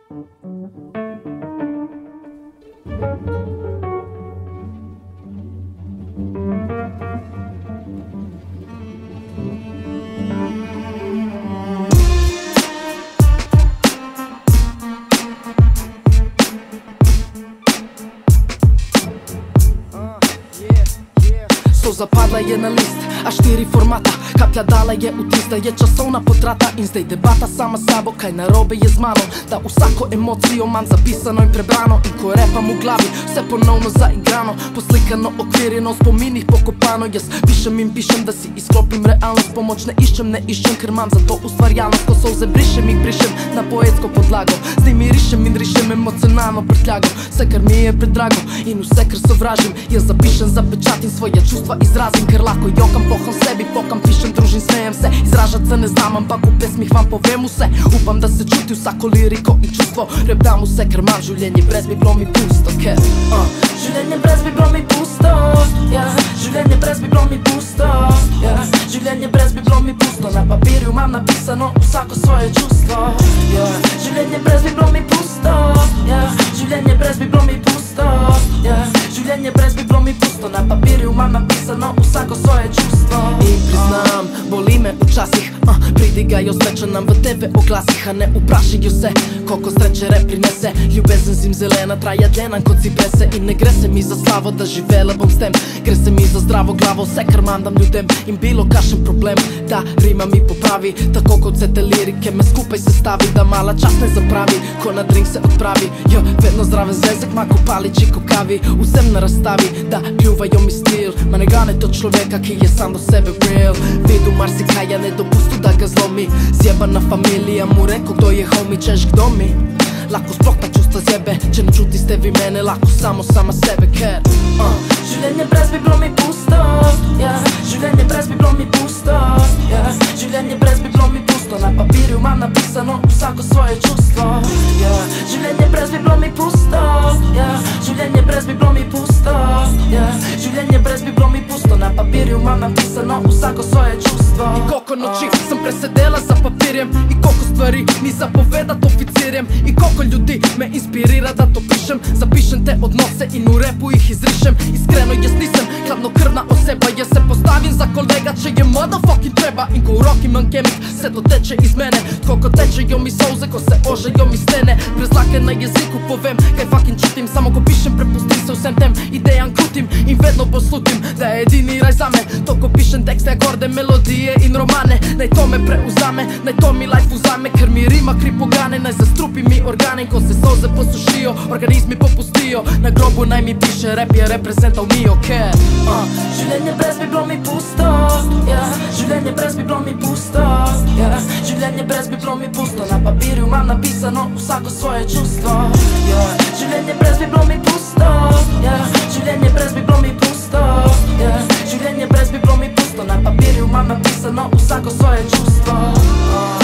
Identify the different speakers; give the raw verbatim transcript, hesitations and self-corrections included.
Speaker 1: Zapadla je na list, a štiri formata. Kaplja dala je vtis, da je časovna potrata. In zdaj debata sama s sabo, kaj narobe je z mano. Da vsako emocijo imam zapisano in prebrano. In ko repam v glavi, vse ponovno zaigrano, poslikano, okvirjeno, v spominih pokopano. Jaz pišem in pišem, da si izklopim realnost. Pomoč ne iščem, ne iščem, ker imam za to ustvarjalnost. Ko solze brišem, jih brišem na poetsko podlago. Zdaj mi rišem in rišem emocionalno prtljago. Vse, kar mi je predrago in vse, kar sovražim, jaz zapišem, zapečatim svoje čustva, izrazim, ker lahko jokam, poham sebi, pokam, pišem, družim, smejem se. Izražat se ne znam, ampak v pesmih vam povem vse. Upam, da se čuti vsako liriko in čustvo. Rep dam vse, ker imam življenje, brez bi bilo mi pusto, ker uh. Življenje brez bi bilo mi pusto, yeah. Življenje brez bi bilo mi pusto, yeah. Življenje brez bi bilo mi pusto. Na papirju imam napisano vsako svoje čustvo, yeah. Življenje brez bi bilo mi pusto, yeah. Življenje brez bi bilo mi pusto, yeah. Življenje brez bi bilo mi pusto. Na papirju imam napisano vsako svoje čustvo. In priznam, boli me včasih, uh, pridigajo sreče nam v tebe oglasih, a ne vprašajo se, koliko sreče rep prinese. Ljubezen zim zelena traja dlje nam kot ciprese. In ne gre se mi za slavo, da živela bom s tem. Gre se mi za zdravo glavo, vse kar mandam ljudem. In bilo kakšen problem, da rima mi popravi. Tako kot vse te lirike me skupaj sestavi, da mala čas ne zapravi, ko na drink se odpravi. Jo, vedno zdraven zvezek, mako paliči ko kavi. Vsem na razstavi, da pljuvajo mi stil. Ma ne gane to človeka, ki je sam do sebe real. Vidu marsikaj, ja ne dopustu da ga zlomi. Zjebana familija mu reko kdo je homie, češ kdo mi. Lako sploh ta čustva zjebe, če ne čuti ste vi mene, lako samo sama sebe, ker uh. Življenje brez bi bilo mi pusto, yeah. Življenje brez bi bilo mi pusto, yeah. Življenje brez bi bilo mi pusto. Na papirju imam napisano vsako svoje čustvo, yeah. Življenje brez bi bilo mi pusto, yeah. Življenje brez bi bilo mi pusto, yeah. Življenje brez bi bilo mi pusto. Na papirju imam napisano vsako svoje čustvo. In koliko noči sem presedela za papirjem, in koliko stvari mi zapovedat oficirjem, in koliko ljudi me inspirira da to pišem. Zapišem te odnose in v repu jih izrišem. Iskreno jaz nisem hladnokrvna oseba, jaz se postavim za kolega, če je motherfucking treba. In ko v roki imam kemik, se to teče iz mene. Tako ko tečejo mi solze, ko se ožejo mi stene. Brez lake na jeziku povem, kaj fucking čutim. Samo ko pišem, prepustim se vsem tem idejam krutim. In vedno poslutim, da je edini raj zame. To ko pišem tekste, akorde, melodije in romane. Naj to me preuzame, naj to mi life vzame. Ker mi rima kri pogane, naj zastrupi mi organe. Ko se solze posušijo, organizmi popustijo. Na grobu naj mi piše, rap je reprezental Mio, ker uh. Življenje brez bi bilo mi pusto, yeah. Življenje brez bi bilo mi pusto, yeah. Življenje brez bi bilo mi pusto. Na papirju imam napisano vsako svoje čustvo, yeah. Življenje brez bi bilo mi pusto, yeah. Življenje brez bi bilo mi pusto, yeah. Življenje brez bi bilo mi pusto. Na papirju imam napisano vsako svoje čustvo, uh.